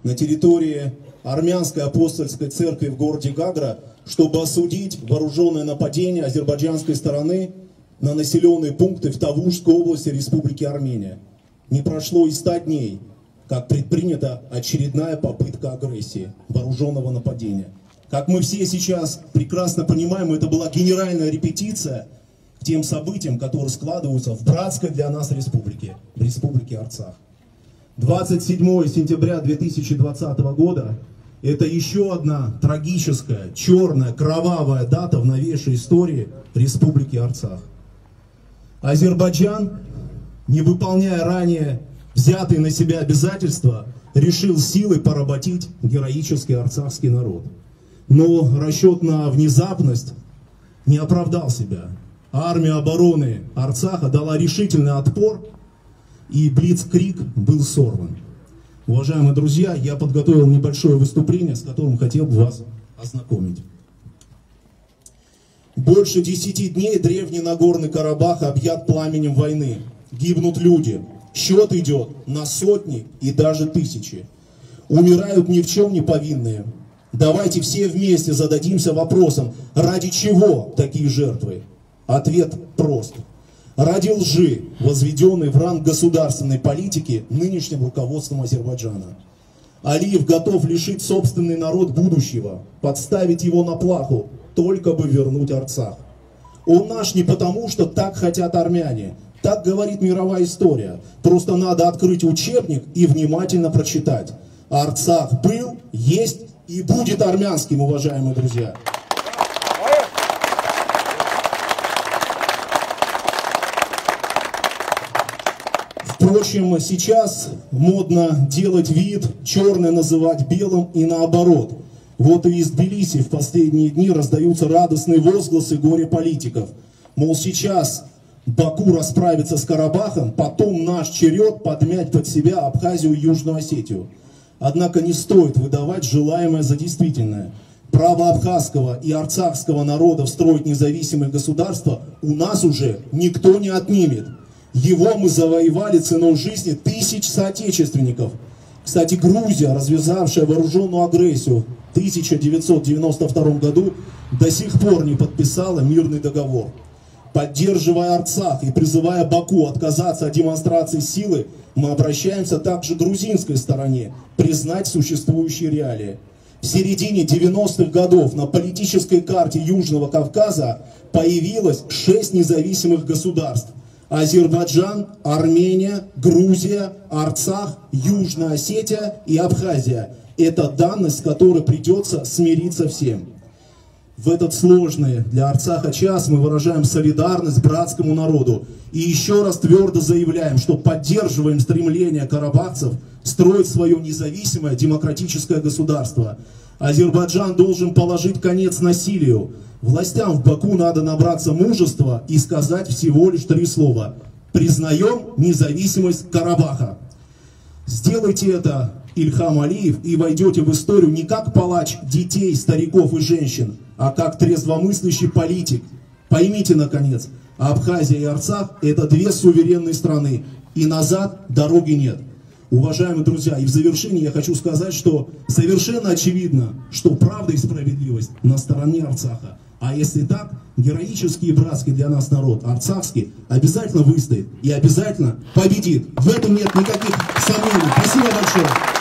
на территории армянской апостольской церкви в городе Гагра, чтобы осудить вооруженное нападение азербайджанской стороны на населенные пункты в Тавушской области Республики Армения. Не прошло и 100 дней, как предпринята очередная попытка агрессии, вооруженного нападения. Как мы все сейчас прекрасно понимаем, это была генеральная репетиция к тем событиям, которые складываются в братской для нас республике, в республике Арцах. 27 сентября 2020 года – это еще одна трагическая, черная, кровавая дата в новейшей истории республики Арцах. Азербайджан, не выполняя ранее взятые на себя обязательства, решил силой поработить героический арцахский народ. Но расчет на внезапность не оправдал себя. Армия обороны Арцаха дала решительный отпор, и блицкриг был сорван. Уважаемые друзья, я подготовил небольшое выступление, с которым хотел бы вас ознакомить. Больше 10 дней древний Нагорный Карабах объят пламенем войны. Гибнут люди. Счет идет на сотни и даже тысячи. Умирают ни в чем не повинные. Давайте все вместе зададимся вопросом, ради чего такие жертвы? Ответ прост. Ради лжи, возведенной в ранг государственной политики нынешним руководством Азербайджана. Алиев готов лишить собственный народ будущего, подставить его на плаху, только бы вернуть Арцах. Он наш не потому, что так хотят армяне. Так говорит мировая история. Просто надо открыть учебник и внимательно прочитать. Арцах был, есть и будет армянским, уважаемые друзья. Впрочем, сейчас модно делать вид, черное называть белым и наоборот. Вот и из Тбилиси в последние дни раздаются радостные возгласы горе-политиков. Мол, сейчас Баку расправится с Карабахом, потом наш черед подмять под себя Абхазию и Южную Осетию. Однако не стоит выдавать желаемое за действительное. Право абхазского и арцахского народов строить независимое государство у нас уже никто не отнимет. Его мы завоевали ценой жизни тысяч соотечественников. Кстати, Грузия, развязавшая вооруженную агрессию в 1992 году, до сих пор не подписала мирный договор. Поддерживая Арцах и призывая Баку отказаться от демонстрации силы, мы обращаемся также к грузинской стороне признать существующие реалии. В середине 90-х годов на политической карте Южного Кавказа появилось 6 независимых государств. Азербайджан, Армения, Грузия, Арцах, Южная Осетия и Абхазия. Это данность, с которой придется смириться всем. В этот сложный для Арцаха час мы выражаем солидарность братскому народу. И еще раз твердо заявляем, что поддерживаем стремление карабахцев строить свое независимое демократическое государство. Азербайджан должен положить конец насилию. Властям в Баку надо набраться мужества и сказать всего лишь 3 слова. Признаем независимость Карабаха. Сделайте это, Ильхам Алиев, и войдете в историю не как палач детей, стариков и женщин, а как трезвомыслящий политик. Поймите, наконец, Абхазия и Арцах – это 2 суверенные страны, и назад дороги нет. Уважаемые друзья, и в завершении я хочу сказать, что совершенно очевидно, что правда и справедливость на стороне Арцаха. А если так, героический и братский для нас народ, арцахский, обязательно выстоит и обязательно победит. В этом нет никаких сомнений. Спасибо большое.